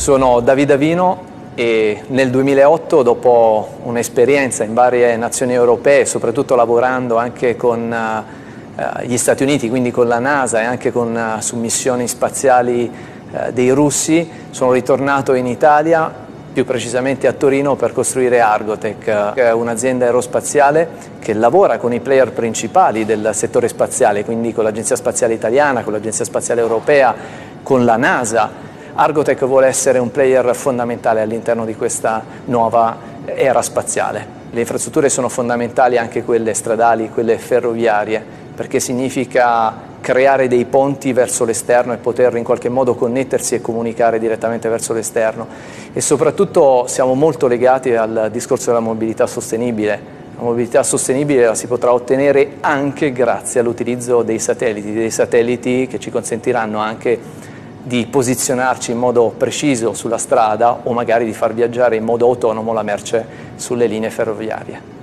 Sono Davide Avino e nel 2008, dopo un'esperienza in varie nazioni europee, soprattutto lavorando anche con gli Stati Uniti, quindi con la NASA e anche su missioni spaziali dei russi, sono ritornato in Italia, più precisamente a Torino, per costruire Argotec, che è un'azienda aerospaziale che lavora con i player principali del settore spaziale, quindi con l'Agenzia Spaziale Italiana, con l'Agenzia Spaziale Europea, con la NASA. Argotec vuole essere un player fondamentale all'interno di questa nuova era spaziale. Le infrastrutture sono fondamentali, anche quelle stradali, quelle ferroviarie, perché significa creare dei ponti verso l'esterno e poter in qualche modo connettersi e comunicare direttamente verso l'esterno. E soprattutto siamo molto legati al discorso della mobilità sostenibile. La mobilità sostenibile la si potrà ottenere anche grazie all'utilizzo dei satelliti che ci consentiranno anche di posizionarci in modo preciso sulla strada o magari di far viaggiare in modo autonomo la merce sulle linee ferroviarie.